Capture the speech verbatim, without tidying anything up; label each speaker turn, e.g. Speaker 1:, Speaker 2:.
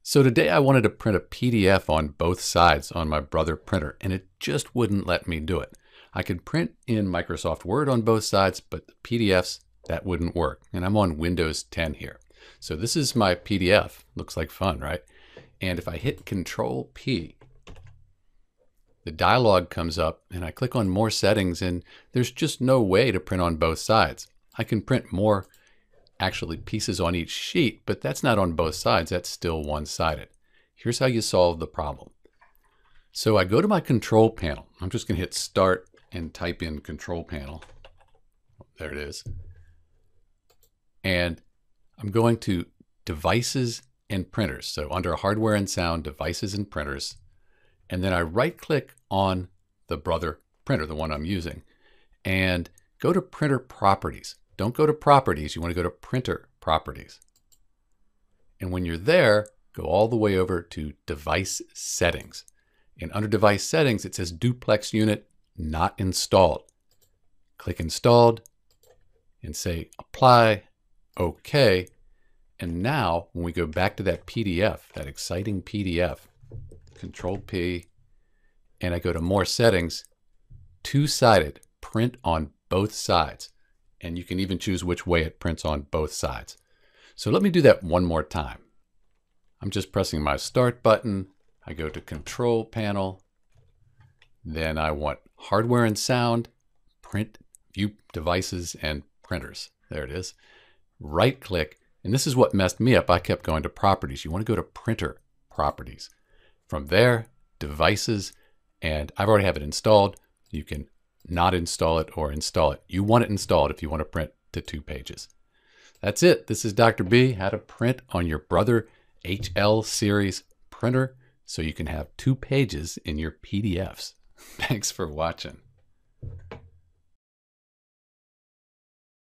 Speaker 1: So today I wanted to print a P D F on both sides on my Brother printer, and it just wouldn't let me do it. I could print in Microsoft Word on both sides, but the P D Fs, that wouldn't work. And I'm on Windows ten here. So this is my P D F. Looks like fun, right? And if I hit Control P, the dialog comes up and I click on More Settings, and there's just no way to print on both sides. I can print more actually pieces on each sheet, but that's not on both sides. That's still one-sided. Here's how you solve the problem. So I go to my control panel. I'm just going to hit Start and type in Control Panel. There it is. And I'm going to Devices and Printers. So under Hardware and Sound, Devices and Printers. And then I right-click on the Brother printer, the one I'm using, and go to Printer Properties. Don't go to Properties. You want to go to Printer Properties. And when you're there, go all the way over to Device Settings. And under Device Settings, it says Duplex Unit Not Installed. Click Installed and say Apply, OK. And now, when we go back to that P D F, that exciting P D F, Control P, and I go to More Settings, two-sided, print on both sides. And you can even choose which way it prints on both sides. So let me do that one more time. I'm just pressing my Start button. I go to Control Panel. Then I want Hardware and Sound, Print, View Devices, and Printers. There it is. Right-click. And this is what messed me up. I kept going to Properties. You want to go to Printer Properties. From there, Devices, and I've already have it installed. You can not install it or install it. You want it installed if you want to print to two pages. That's it. This is Doctor B, how to print on your Brother H L series printer so you can have two pages in your P D Fs. Thanks for watching.